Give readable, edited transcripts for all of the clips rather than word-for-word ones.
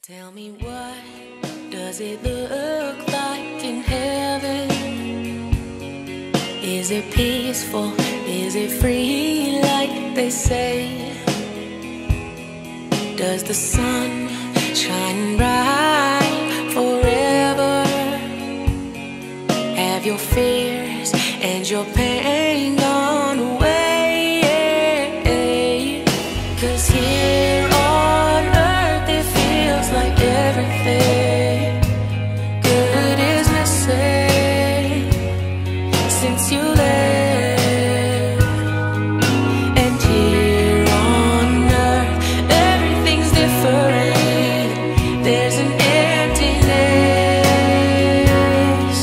Tell me, what does it look like in heaven? Is it peaceful? Is it free like they say? Does the sun shine bright forever? Have your fears and your pain gone away? 'Cause here on earth it feels like everything good is missing since you left. And here on earth everything's different. There's an emptiness.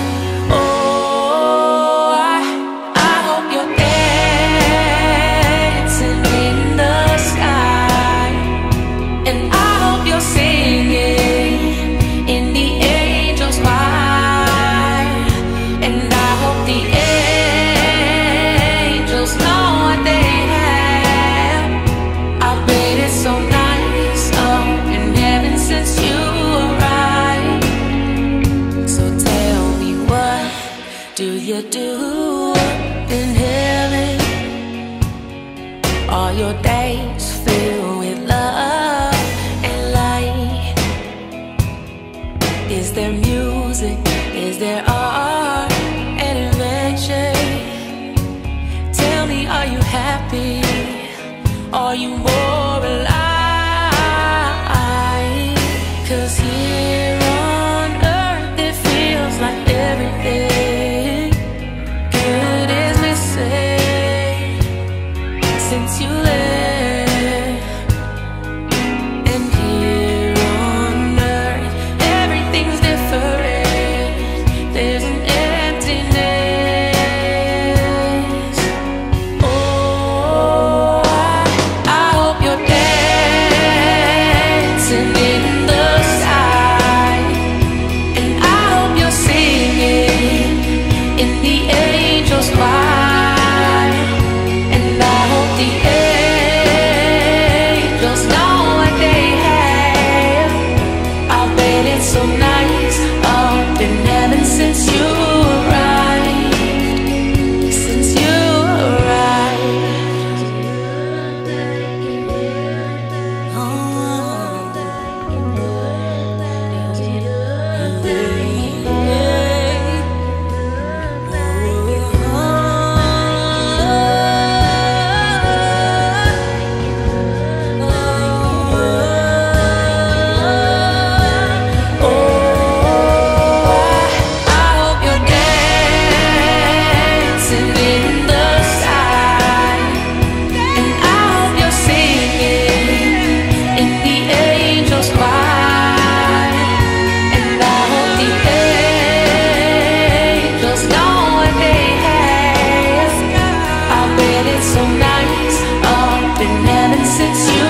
Oh, I hope you're dancing in the sky, and I hope you're singing in the angels' choir, and I hope the angels know what they have. I bet it's so nice up in heaven since you arrived. So tell me, what do you do up in heaven? Are your days filled with love and light? Is there music? Is there art and adventure? Tell me, are you happy? Are you more alive? 'Cause here on earth it feels like everything good is missing since you left. And here on earth everything's different. There's an emptiness. Oh, I hope you're dancing in the sky, and I hope you're singing in the angels' choir, and I hope the angels know what they have. I bet it's so nice up in heaven since you arrived. Since you arrived. I hope you're dancing in the sky, and I hope you're singing in the angels' choir, and I hope the angels know what they have. I bet it's so nice up in heaven since you